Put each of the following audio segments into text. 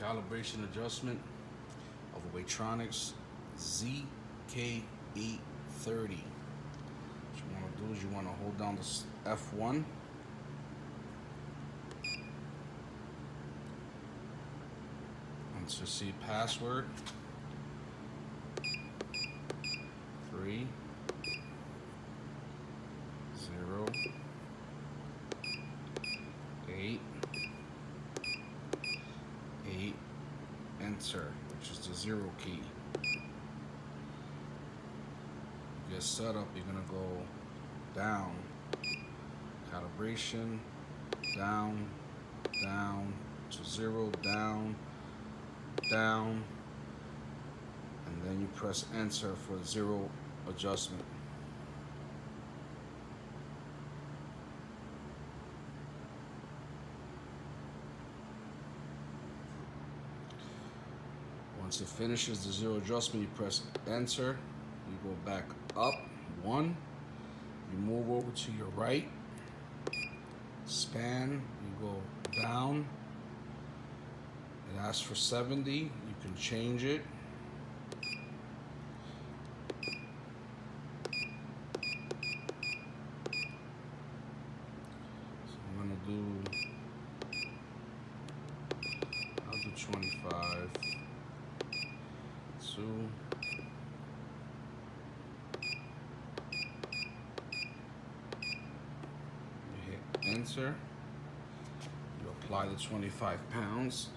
calibration adjustment of a Weightronix ZK830. What you want to do is you want to hold down this F1. Once you see password 3 0 8 8, enter, which is the 0 key. Get set up, you're gonna go down, calibration, down, down to 0, down, down, and then you press enter for 0 adjustment. Once it finishes the 0 adjustment, you press enter, you go back up 1, you move over to your right, span, you go down, it asks for 70, you can change it. So I'll do 25. 2. You hit enter. You apply the 25 pounds.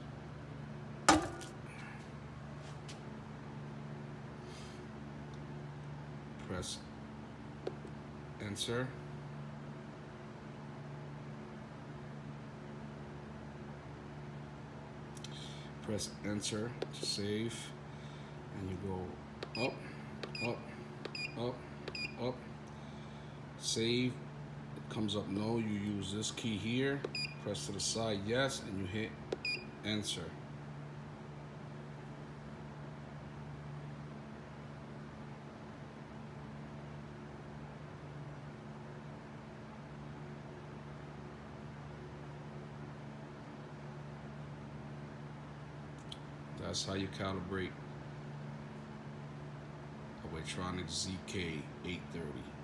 Press enter. Press enter to save. And you go up, up, up, up, save, it comes up no, you use this key here, press to the side yes, and you hit enter. That's how you calibrate Weightronix ZK830.